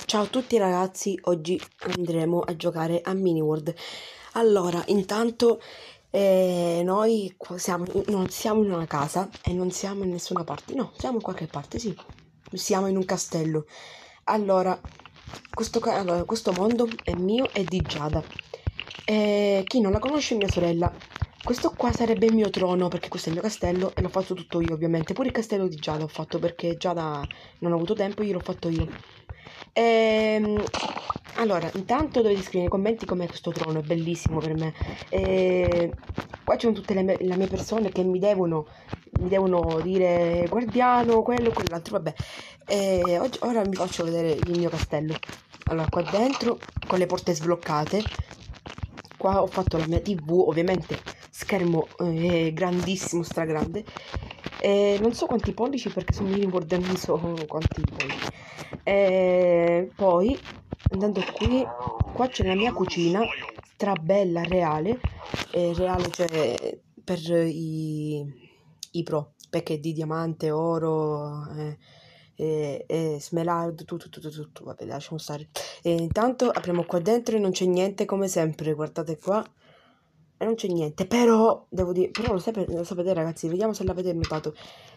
Ciao a tutti ragazzi, oggi andremo a giocare a Miniworld. Allora, intanto noi non siamo in una casa e non siamo in nessuna parte. No, siamo in qualche parte, sì. Siamo in un castello. Allora, questo mondo è mio e di Giada. Chi non la conosce è mia sorella. Questo qua sarebbe il mio trono perché questo è il mio castello e l'ho fatto tutto io ovviamente. Pure il castello di Giada ho fatto perché Giada non ho avuto tempo, io l'ho fatto io. Ehm, allora, intanto dovete scrivere nei commenti com'è questo trono, è bellissimo per me. Qua ci sono tutte le mie persone che mi devono dire guardiano, quello, quell'altro, vabbè. Ora vi faccio vedere il mio castello. Allora, qua dentro, con le porte sbloccate, qua ho fatto la mia TV, ovviamente schermo grandissimo, stragrande. Non so quanti pollici perché sono Miniworld e non so quanti pollici. Poi andando qui, qua c'è la mia cucina, strabella, reale. Reale cioè per i pro, perché di diamante, oro smeraldo, tutto, vabbè, lasciamo stare. Intanto apriamo qua dentro e non c'è niente come sempre, guardate qua. E non c'è niente, però devo dire, però lo sapete ragazzi, vediamo se l'avete notato.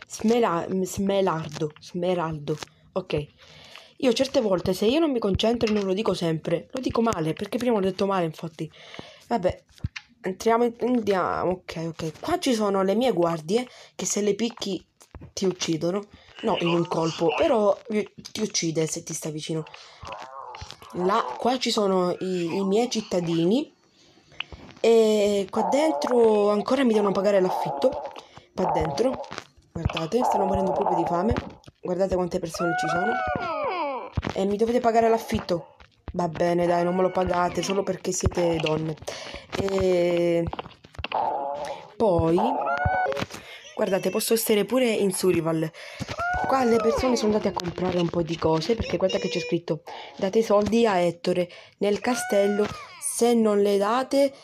Smeraldo, ok. Io certe volte se io non mi concentro e non lo dico sempre, lo dico male, perché prima l'ho detto male infatti. Vabbè, andiamo, ok. Qua ci sono le mie guardie, che se le picchi ti uccidono. No, in un colpo, però ti uccide se ti sta vicino. Qua ci sono i miei cittadini. E qua dentro ancora mi devono pagare l'affitto. Qua dentro, guardate, stanno morendo proprio di fame. Guardate quante persone ci sono. E mi dovete pagare l'affitto. Va bene, dai, non me lo pagate solo perché siete donne. E poi, guardate, posso essere pure in Surival. Qua le persone sono andate a comprare un po' di cose perché guarda che c'è scritto: date i soldi a Ettore nel castello. Se non le date,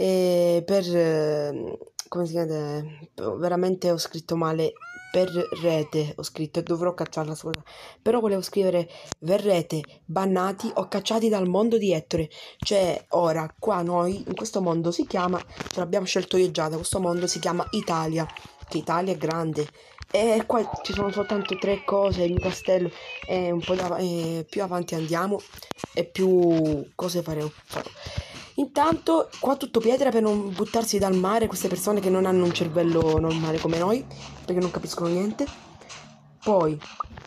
come si chiama? Veramente ho scritto male. Per rete ho scritto e dovrò cacciarla, scusa. Però volevo scrivere: verrete bannati o cacciati dal mondo di Ettore. Cioè, ora qua noi in questo mondo si chiama, ce l'abbiamo scelto io già, da questo mondo si chiama Italia. Che Italia è grande. E qua ci sono soltanto 3 cose, il mio castello, e un po' più avanti andiamo e più cose farò. Intanto qua tutto pietra per non buttarsi dal mare queste persone che non hanno un cervello normale come noi, perché non capiscono niente. Poi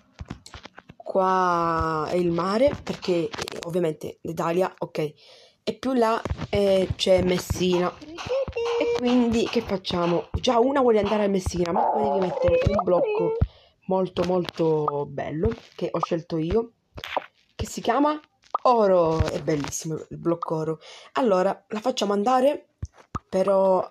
qua è il mare perché ovviamente l'Italia, ok. E più là c'è Messina. E quindi che facciamo? Già una vuole andare a Messina, ma poi devi mettere un blocco molto molto bello che ho scelto io, che si chiama Oro. È bellissimo il blocco oro. Allora la facciamo andare, però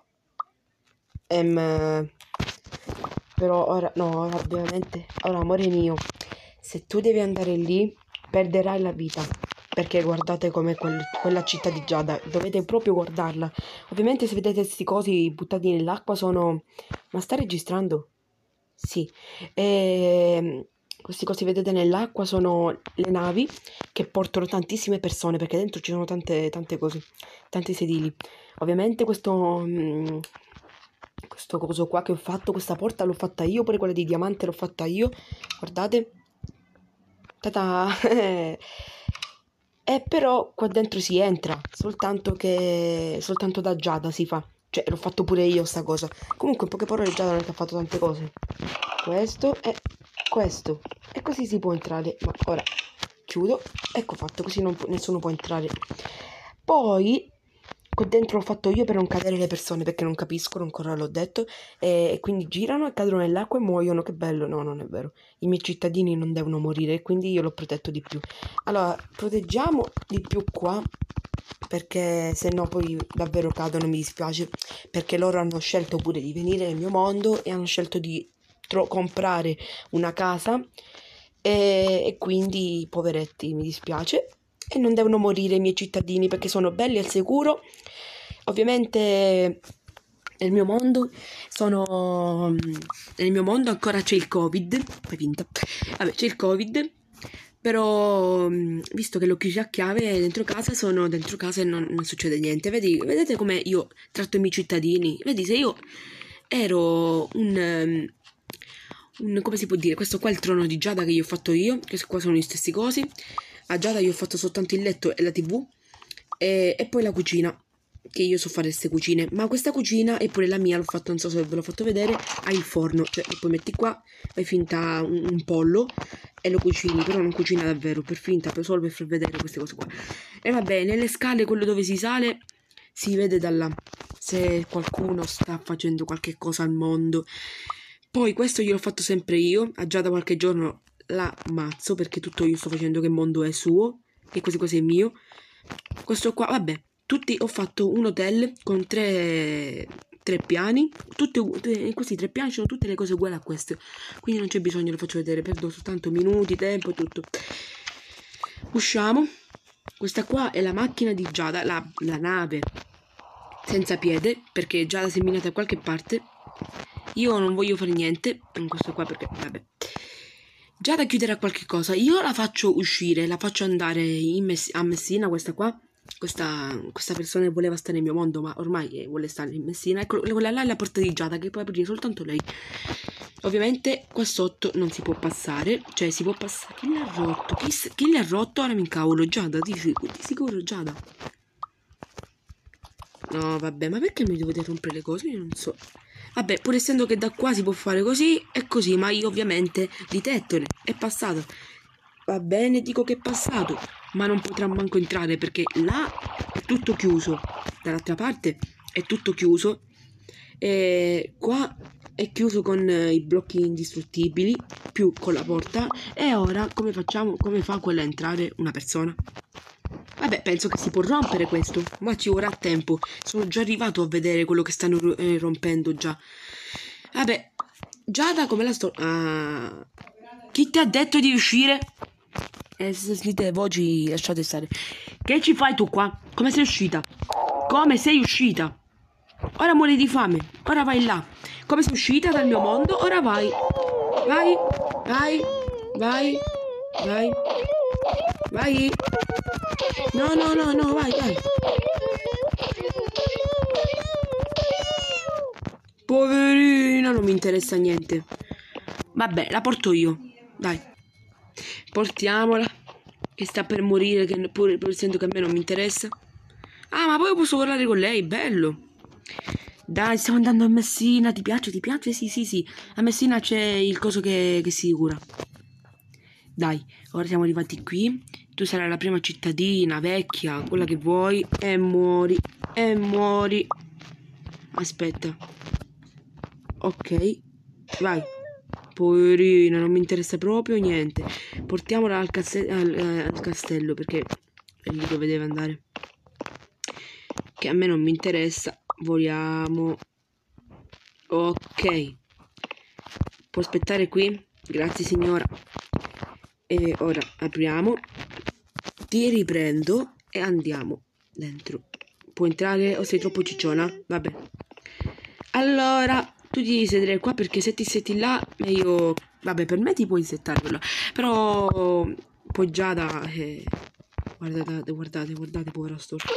ehm, ora no, ora ovviamente, ora amore mio, se tu devi andare lì perderai la vita, perché guardate com'è quella città di Giada, dovete proprio guardarla. Ovviamente se vedete questi cosi buttati nell'acqua sono... Ma sta registrando? Sì. Questi cosi vedete nell'acqua sono le navi che portano tantissime persone, perché dentro ci sono tante cose, tanti sedili. Ovviamente questo coso qua che ho fatto, questa porta l'ho fatta io, pure quella di diamante l'ho fatta io. Guardate. Ta-ta! E però qua dentro si entra, soltanto da Giada si fa. Cioè, l'ho fatto pure io sta cosa. Comunque, in poche parole Giada non è che ha fatto tante cose. Questo e questo. E così si può entrare. Ma ora chiudo. Ecco fatto, così nessuno può entrare. Poi qua dentro l'ho fatto io per non cadere le persone, perché non capiscono, ancora l'ho detto. E quindi girano e cadono nell'acqua e muoiono. Che bello. No, non è vero. I miei cittadini non devono morire e quindi io l'ho protetto di più. Allora, proteggiamo di più qua, perché se no poi davvero cadono, mi dispiace, perché loro hanno scelto pure di venire nel mio mondo e hanno scelto di comprare una casa e quindi poveretti, mi dispiace. E non devono morire i miei cittadini perché sono belli al sicuro. Ovviamente nel mio mondo nel mio mondo ancora c'è il Covid. Fai finta. Vabbè, c'è il Covid. Però, visto che l'ho chiusa a chiave dentro casa, sono dentro casa e non succede niente. Vedete come io tratto i miei cittadini? Vedi, se io ero come si può dire? Questo qua è il trono di Giada che io ho fatto io. Questi qua sono gli stessi cosi. A Giada io ho fatto soltanto il letto e la TV. E poi la cucina. Che io so fare queste cucine. Ma questa cucina e pure la mia, l'ho fatto, non so se ve l'ho fatto vedere. Ha il forno. Cioè, lo poi metti qua, fai finta un pollo e lo cucini, però non cucina davvero, per finta, solo per far vedere queste cose qua. E vabbè, nelle scale, quello dove si sale, si vede da là se qualcuno sta facendo qualche cosa al mondo. Poi questo gliel'ho fatto sempre io, già da qualche giorno la ammazzo perché tutto io sto facendo che il mondo è suo, che queste cose è mio. Questo qua, vabbè, ho fatto un hotel con tre piani, in questi 3 piani ci sono tutte le cose uguali a queste, quindi non c'è bisogno, lo faccio vedere, perdo soltanto minuti, tempo e tutto. Usciamo. Questa qua è la macchina di Giada, la nave senza piede, perché Giada si è minata da qualche parte. Io non voglio fare niente in questo qua perché, vabbè. Giada chiuderà qualche cosa, io la faccio uscire, la faccio andare a Messina, questa qua. Questa persona voleva stare nel mio mondo, ma ormai vuole stare in Messina. Ecco, quella là è la porta di Giada, che può aprire soltanto lei. Ovviamente qua sotto non si può passare, cioè si può passare. Chi l'ha rotto? Chi l'ha rotto? Ora mi incavolo. Giada, di sicuro Giada. No, vabbè, ma perché mi dovete rompere le cose? Io non so. Vabbè, pur essendo che da qua si può fare così, è così, ma io ovviamente di tettole è passato. Va bene, dico che è passato, ma non potrà manco entrare perché là è tutto chiuso. Dall'altra parte è tutto chiuso. E qua è chiuso con i blocchi indistruttibili, più con la porta. E ora come facciamo? Come fa quella a entrare una persona? Vabbè, penso che si può rompere questo, ma ci vorrà tempo. Sono già arrivato a vedere quello che stanno rompendo già. Vabbè, Giada come la sto... Ah. Chi ti ha detto di uscire? Se sentite le voci, lasciate stare. Che ci fai tu qua? Come sei uscita? Come sei uscita? Ora muori di fame. Ora vai là. Come sei uscita dal mio mondo? Ora vai. Vai. Vai. Vai. Vai. Vai. No, no, no, no, vai, vai. Poverina, non mi interessa niente. Vabbè, la porto io. Dai. Portiamola. Che sta per morire, che pur essendo che a me non mi interessa. Ah, ma poi posso parlare con lei, bello. Dai, stiamo andando a Messina, ti piace? Ti piace? Sì, sì, sì. A Messina c'è il coso che si cura. Dai, ora siamo arrivati qui. Tu sarai la prima cittadina, vecchia, quella che vuoi. E muori. E muori. Aspetta. Ok. Vai. Poverina, non mi interessa proprio niente. Portiamola al castello perché è lì dove deve andare. Che a me non mi interessa. Voliamo. Ok. Può aspettare qui? Grazie signora. E ora apriamo. Ti riprendo e andiamo dentro. Può entrare o sei troppo cicciona? Vabbè. Allora, tu ti devi sedere qua perché se ti setti là, meglio... Vabbè, per me ti puoi settare quella. Però poi Giada... Guardate, guardate, guardate, povera storta.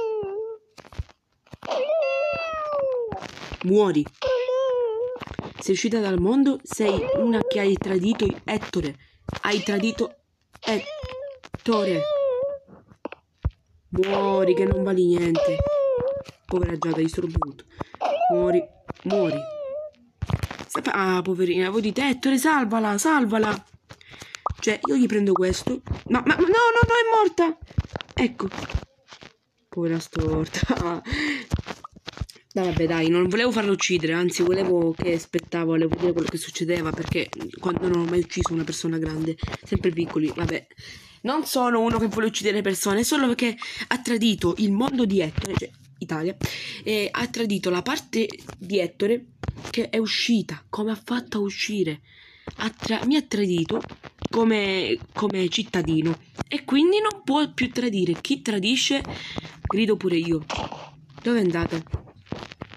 Muori. Sei uscita dal mondo, sei una che hai tradito Ettore. Hai tradito Ettore. Muori, che non vali niente. Povera Giada, distruggi tutto. Muori, muori. Ah, poverina, voi dite, Ettore, salvala, salvala. Cioè, io gli prendo questo. No, no, no, è morta. Ecco. Povera storta. Vabbè, dai, non volevo farlo uccidere, anzi volevo che aspettavo, volevo vedere quello che succedeva, perché quando non ho mai ucciso una persona grande, sempre piccoli, vabbè. Non sono uno che vuole uccidere persone, solo perché ha tradito il mondo di Ettore, cioè Italia, e ha tradito la parte di Ettore che è uscita, come ha fatto a uscire. Mi ha tradito come cittadino e quindi non può più tradire. Chi tradisce, grido pure io. Dove è andata?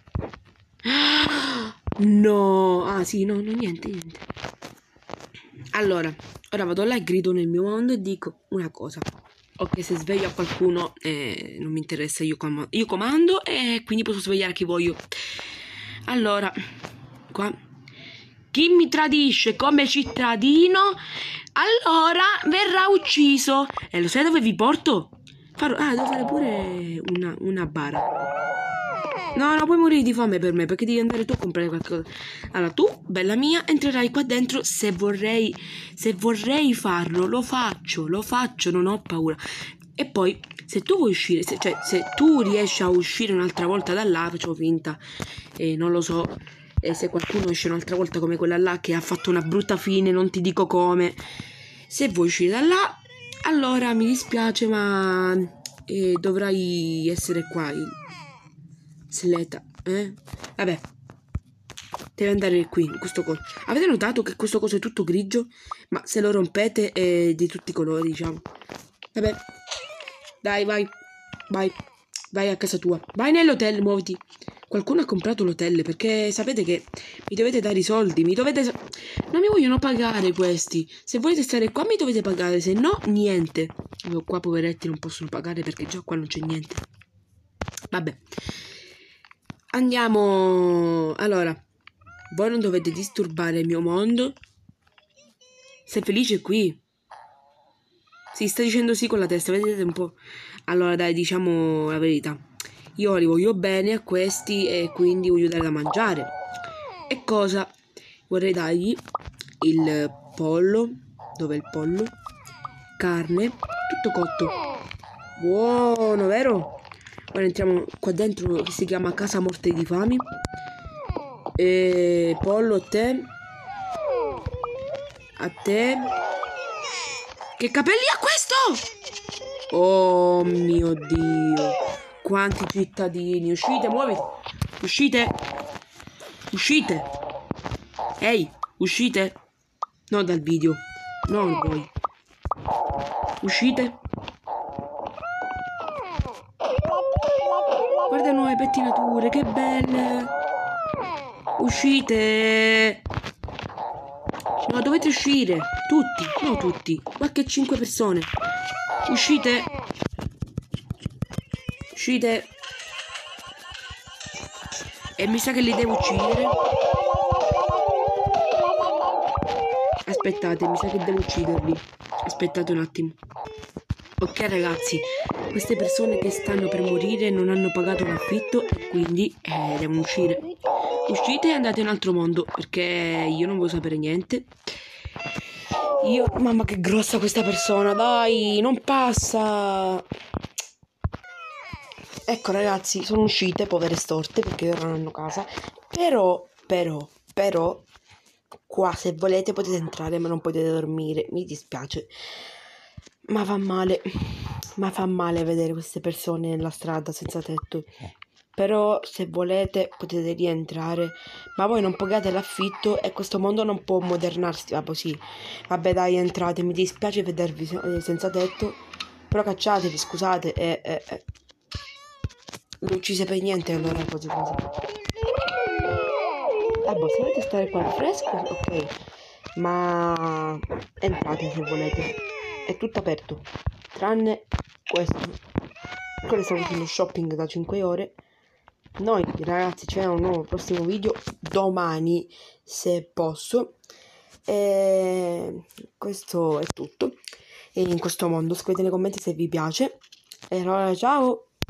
No, ah sì, no, niente. Allora, ora vado là e grido nel mio mondo e dico una cosa. Ok, se sveglio a qualcuno non mi interessa, io comando e quindi posso svegliare chi voglio. Allora, qua. Chi mi tradisce come cittadino, allora verrà ucciso. E lo sai dove vi porto? Devo fare pure una bara. No, puoi morire di fame per me, perché devi andare tu a comprare qualcosa. Allora, tu, bella mia, entrerai qua dentro se vorrei farlo, lo faccio, non ho paura. E poi, se tu vuoi uscire, se tu riesci a uscire un'altra volta da là, facciamo finta, e non lo so, e se qualcuno esce un'altra volta come quella là che ha fatto una brutta fine, non ti dico come, se vuoi uscire da là, allora mi dispiace, ma dovrai essere qua. Sleta, Vabbè, deve andare qui, in questo coso. Avete notato che questo coso è tutto grigio? Ma se lo rompete è di tutti i colori, diciamo. Vabbè, dai, vai a casa tua. Vai nell'hotel, muoviti. Qualcuno ha comprato l'hotel perché sapete che mi dovete dare i soldi, non mi vogliono pagare questi. Se volete stare qua mi dovete pagare, se no niente. Qua poveretti non possono pagare perché già qua non c'è niente. Vabbè. Andiamo. Allora, voi non dovete disturbare il mio mondo. Sei felice qui? Si sta dicendo sì con la testa, vedete un po'. Allora dai, diciamo la verità. Io li voglio bene a questi e quindi voglio dare da mangiare. E cosa? Vorrei dargli il pollo. Dov'è il pollo? Carne, tutto cotto. Buono, vero? Ora entriamo qua dentro che si chiama Casa Morte di Fame. E pollo, a te. Che capelli ha questo? Oh mio Dio. Quanti cittadini. Uscite, muoviti. Uscite. Ehi, uscite. No, dal video. Non voi. Uscite. Guarda nuove pettinature, che belle. Uscite. No, dovete uscire. Tutti, no tutti. Qualche 5 persone. Uscite. Uscite. E mi sa che li devo uccidere. Aspettate, mi sa che devo ucciderli. Aspettate un attimo. Ok ragazzi, queste persone che stanno per morire non hanno pagato l'affitto e quindi devono uscire. Uscite e andate in un altro mondo, perché io non voglio sapere niente. Mamma che grossa questa persona, dai, non passa. Ecco ragazzi, sono uscite, povere storte, perché ora non hanno casa. Però, qua se volete potete entrare, ma non potete dormire. Mi dispiace. Ma fa male vedere queste persone nella strada senza tetto. Però se volete potete rientrare, ma voi non pagate l'affitto e questo mondo non può modernarsi. Sì. Vabbè dai, entrate, mi dispiace vedervi senza tetto, però cacciatevi, scusate. Non uccise per niente allora cose. Vabbè, se volete stare qua al fresco, ok, ma entrate se volete, è tutto aperto, tranne questo. Quello stiamo facendo shopping da 5 ore. Noi ragazzi c'è un nuovo prossimo video domani se posso. E questo è tutto in questo mondo. Scrivete nei commenti se vi piace. E allora ciao.